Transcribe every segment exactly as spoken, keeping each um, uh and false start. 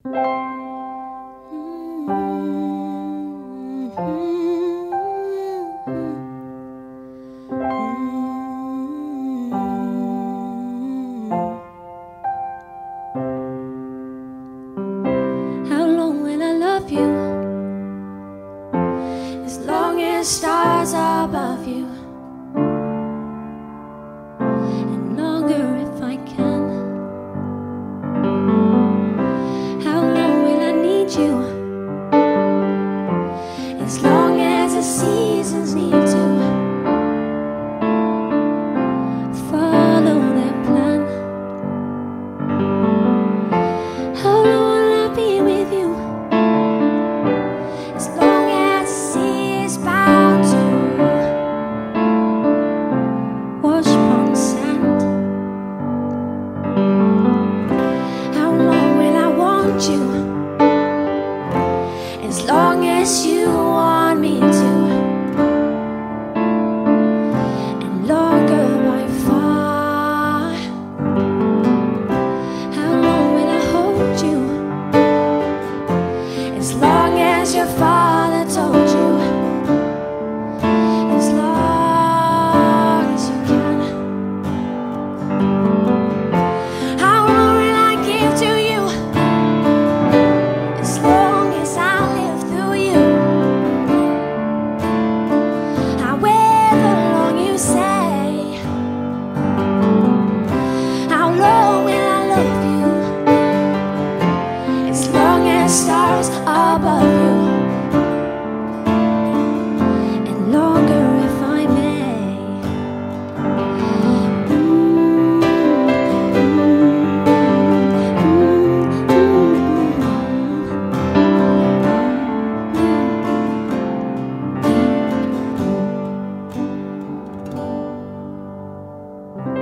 How long will I love you? As long as stars are above you, and longer if I can. How long will I need you? As long as the seasons need to follow their plan. How long will I be with you? As long as the sea is bound to wash upon sand. How long will I want you? As long as you want me to, and longer by far. How long will I hold you? As long as your father told you, as long as you can. How long will I give to you? As long as I live through you. However long you say. How long will I love you? As long as stars are above you, and longer if I may.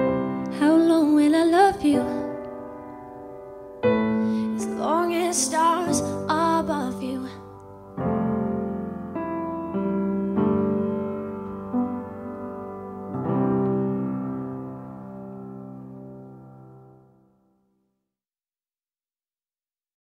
How long will I love you? As long as stars